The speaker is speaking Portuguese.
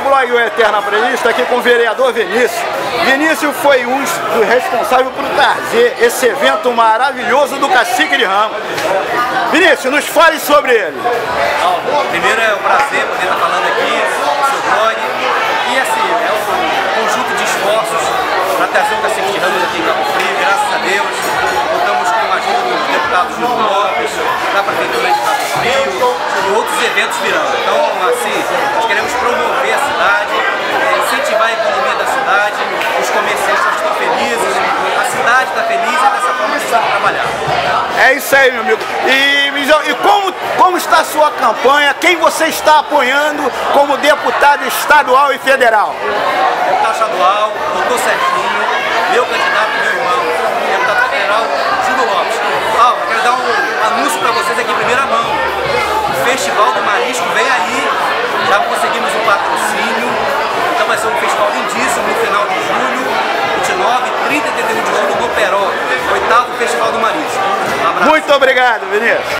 blog O Eterno Aprendiz está aqui com o vereador Vinícius. Vinícius foi um dos responsáveis por trazer esse evento maravilhoso do Cacique de Ramos. Vinícius, nos fale sobre ele. Primeiro é um prazer poder estar falando aqui no seu blog. E assim, é um conjunto de esforços para trazer o Cacique de Ramos aqui em Cabo Frio, graças a Deus. Contamos com a ajuda dos deputados Júlio Lopes, da Prefeitura de Cabo Frio e outros eventos virão. Então, assim, nós queremos promover a cidade, incentivar a economia da cidade, os comerciantes estão felizes, a cidade está feliz e dessa forma a gente vai trabalhar. É isso aí, meu amigo. E como está a sua campanha? Quem você está apoiando como deputado estadual e federal? Deputado estadual, doutor Serginho, meu candidato, meu irmão, deputado federal, Júlio Lopes. Eu quero dar um anúncio para vocês aqui em primeira mão. O Festival do Marisco vem aí, já conseguimos um patrocínio, então vai ser um festival lindíssimo no final de julho, 29, 30 e 31 de julho no Peró, 8º Festival do Marisco. Um abraço. Muito obrigado, Vinícius.